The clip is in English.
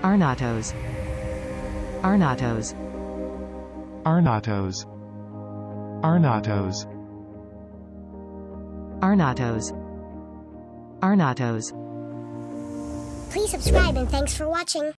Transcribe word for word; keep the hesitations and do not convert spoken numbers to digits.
arnottos, arnottos, arnottos, arnottos, arnottos, arnottos. Please subscribe and thanks for watching.